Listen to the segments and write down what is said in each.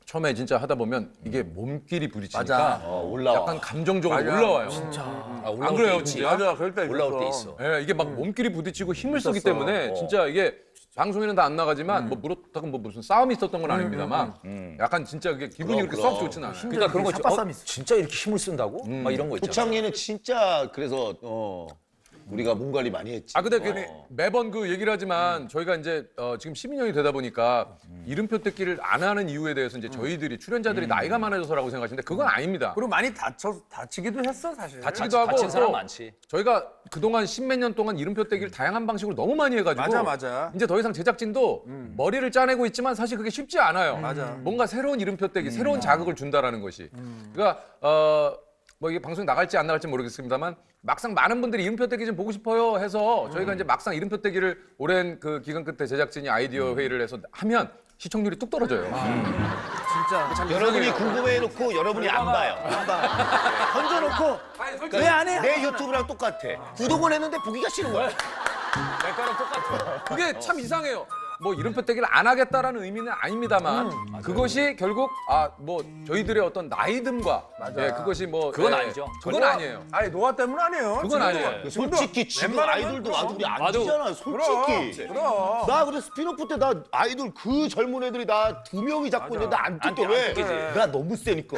처음에 진짜 하다 보면 이게 몸끼리 부딪히니까 맞아. 올라와. 약간 감정적으로 올라와요. 진짜. 안 그래요, 진짜? 맞아, 그럴 때 올라올 때 있어. 예, 이게 막 몸끼리 부딪히고 힘을 쓰기 때문에 진짜 이게 방송에는 다 안 나가지만 뭐 물었다가 뭐 무슨 싸움이 있었던 건 아닙니다만 약간 진짜 그게 기분이 그렇게 썩 좋진 않아요. 그러니까 그런 거 있죠. 삿바싸움이 있어. 진짜 이렇게 힘을 쓴다고? 막 이런 거 있잖아. 초창기는 진짜 그래서 우리가 몸 관리 많이 했지. 아 근데 그 매번 그 얘기를 하지만 저희가 이제 지금 12년이 되다 보니까 이름표 뜯기를 안 하는 이유에 대해서 이제 저희들이 출연자들이 나이가 많아져서라고 생각하시는데 그건 아닙니다. 그리고 많이 다치기도 했어, 사실. 다치기도 하고 다친 사람 또 많지. 저희가 그동안 십몇 년 동안 이름표 떼기를 다양한 방식으로 너무 많이 해가지고 맞아. 이제 더 이상 제작진도 머리를 짜내고 있지만 사실 그게 쉽지 않아요. 맞아. 뭔가 새로운 이름표 떼기, 새로운 자극을 준다라는 것이. 그러니까 뭐 이게 방송에 나갈지 안 나갈지 모르겠습니다만 막상 많은 분들이 이름표 떼기 좀 보고 싶어요 해서 저희가 이제 막상 이름표 떼기를 오랜 그 기간 끝에 제작진이 아이디어 회의를 해서 하면 시청률이 뚝 떨어져요. 진짜. 여러분이 궁금해놓고 여러분이 안 봐요. 던져놓고 왜 안 해? 내 유튜브랑 똑같아. 구독은 했는데 보기가 싫은 거야. 내 거랑 똑같아요. 그게 참 이상해요. 뭐 이름표 떼기를 안 하겠다라는 의미는 아닙니다만 그것이 결국 뭐 저희들의 어떤 나이듦과 예, 그것이 뭐 그건 예, 아니죠. 그건 아니에요. 아니, 노화 때문 아니에요. 그건 지금. 아니에요. 솔직히 지금 웬만하면 아이돌도 그럼. 와도 우리 안 맞아. 뛰잖아. 솔직히. 그럼. 나 그래 스피노프 때 나 아이돌 그 젊은 애들이 나 2명이 잡고 있는데 나 안 뛰게 안 왜? 뛰지. 나 너무 세니까.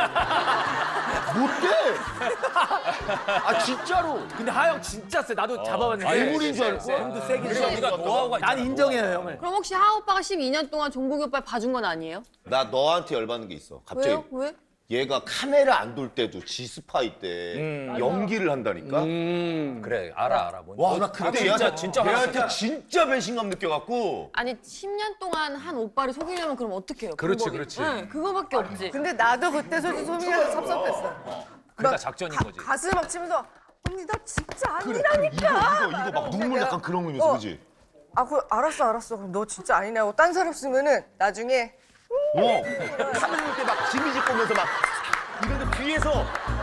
못 돼. 아 진짜로. 근데 하영 진짜 세. 나도 잡아봤는데. 괴물인 줄 알고. 힘도 세긴 그리고 세. 우리가 노하우가 난 인정해요, 형을. 그럼 혹시 하하 오빠가 12년 동안 종국이 오빠를 봐준 건 아니에요? 나 너한테 열받는 게 있어. 갑자기 왜요? 왜? 얘가 카메라 안 돌 때도 지스파이 때 연기를 한다니까. 그래 알아 뭔지. 와 나 그때 진짜 얘한테 화났어. 진짜 배신감 느껴갖고. 아니 10년 동안 한 오빠를 속이려면 그럼 어떻게 해요? 그렇지, 방법이. 그렇지. 네, 그거밖에 없지. 근데 나도 그때 솔직히 소민이가 섭섭했어. 그러니까 작전인 거지. 가슴 막 치면서 언니 나 진짜 그래, 아니라니까. 이거 막 눈물 약간 그런 거 이면서 그지? 아, 알았어. 그럼 너 진짜 아니냐고 딴 사람 쓰면은 나중에 카메라 때 막 지미지 보면서 막 이런데 뒤에서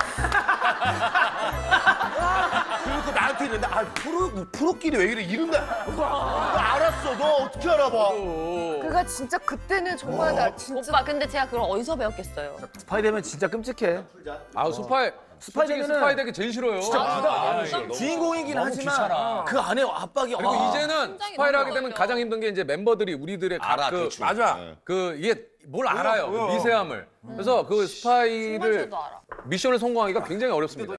그리고 나한테 이러는데 프로끼리 왜 이래 이런다. 알았어 너 어떻게 알아봐. 그가 진짜 그때는 정말 나 진짜 오빠 근데 제가 그걸 어디서 배웠겠어요? 스파이 되면 진짜 끔찍해. 스파이 솔직히 되면은- 스파이 되기 제일 싫어요. 주인공이긴 너무 하지만 귀찮아. 그 안에 압박이 그리고 와. 이제는 심장이 스파이를 너무 하게 되면 어려워. 가장 힘든 게 이제 멤버들이 우리들의 알아 대충. 맞아. 그 이게 뭘 알아요. 보여. 미세함을. 그래서 그 스파이를 정말 저도 알아. 미션을 성공하기가 굉장히 어렵습니다.